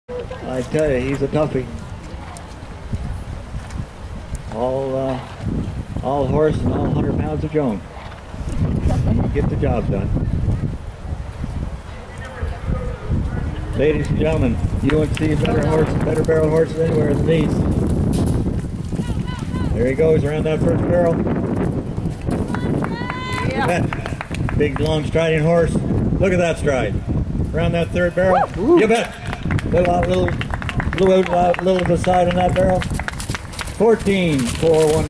I tell you, he's a toughie. All horse and all 100 pounds of Joan. Get the job done. Ladies and gentlemen, you won't see better barrel horses anywhere than these. There he goes around that first barrel. Yeah. Big, long striding horse. Look at that stride. Around that third barrel. You bet. Little to the side on that barrel. 14 for 1.